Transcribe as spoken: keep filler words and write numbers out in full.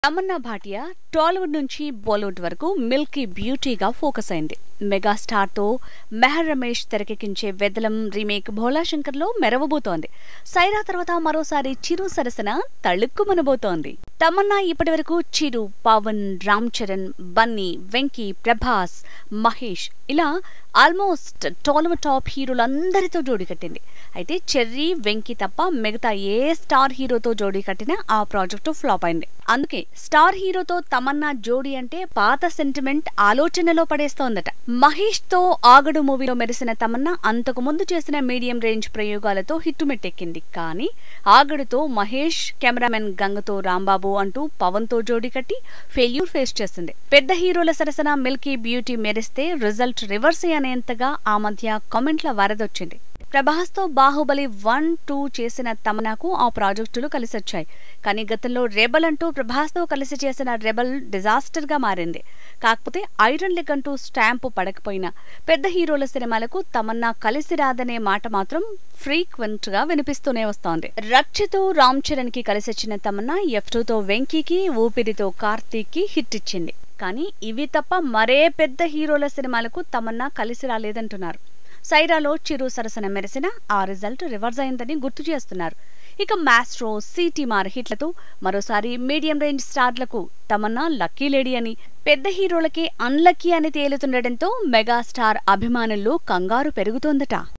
తమన్నా భాటియా టాలీవుడ్ నుంచి బాలీవుడ్ వరకు మిల్కీ బ్యూటీగా ఫోకస్ అయింది. మెగాస్టార్ తో మెహర్ రమేష్ తెరకెక్కించే వెదలం రీమేక్ భోలా శంకర్లో మెరవబోతోంది. సైరా తర్వాత మరోసారి చిరు సరసన తళుక్కుమనబోతోంది. తమన్నా ఇప్పటివరకు చిరు, పవన్, రామ్ చరణ్, బన్నీ, వెంకీ, ప్రభాస్, మహేష్ ఇలా ఆల్మోస్ట్ టాలీవుడ్ టాప్ హీరోలందరితో జోడీ కట్టింది. అయితే చెర్రీ, వెంకీ తప్ప మిగతా ఏ స్టార్ హీరోతో జోడీ కట్టినా ఆ ప్రాజెక్టు ఫ్లాప్ అయింది. అందుకే స్టార్ హీరోతో తమన్నా జోడీ అంటే పాత సెంటిమెంట్ ఆలోచనలో పడేస్తోందట. మహేష్ తో ఆగడు మూవీలో మెరిసిన తమన్నా అంతకు ముందు చేసిన మీడియం రేంజ్ ప్రయోగాలతో హిట్టుమెట్టెక్కింది. కానీ ఆగడుతో మహేష్, కెమెరామెన్ గంగతో రాంబాబు అంటూ పవన్ తో జోడీ కట్టి ఫెయిల్యూర్ ఫేస్ చేసింది. పెద్ద హీరోల సరసన మిల్కీ బ్యూటీ మెరిస్తే రిజల్ట్ రివర్స్ అనేంతగా ఆ మధ్య కామెంట్ల వరదొచ్చింది. ప్రభాస్ తో బాహుబలి వన్ టూ చేసిన తమన్నాకు ఆ ప్రాజెక్టులు కలిసొచ్చాయి. కానీ గతంలో రెబల్ అంటూ ప్రభాస్ తో కలిసి చేసిన రెబల్ డిజాస్టర్ గా మారింది. కాకపోతే ఐరన్ లెగ్ అంటూ స్టాంపు పడకపోయినా పెద్ద హీరోల సినిమాలకు తమన్నా కలిసి రాదనే మాట మాత్రం ఫ్రీక్వెంట్ గా వినిపిస్తూనే వస్తోంది. రక్షతో రామ్ చరణ్ కి కలిసొచ్చిన తమన్నా ఎఫ్ టూ తో వెంకీకి, ఊపిరితో కార్తీక్ కి హిట్ ఇచ్చింది. కానీ ఇవి తప్ప మరే పెద్ద హీరోల సినిమాలకు తమన్నా కలిసి రాలేదంటున్నారు. సైరాలో చిరు సరసన మెరిసిన ఆ రిజల్ట్ రివర్స్ అయిందని గుర్తు చేస్తున్నారు. ఇక మాస్ట్రో, సిటీమార్ హిట్లతో మరోసారి మీడియం రేంజ్ స్టార్లకు తమన్నా లక్కీ లేడీ అని, పెద్ద హీరోలకి అన్లక్కీ అని తేలుతుండటంతో మెగాస్టార్ అభిమానుల్లో కంగారు పెరుగుతోందట.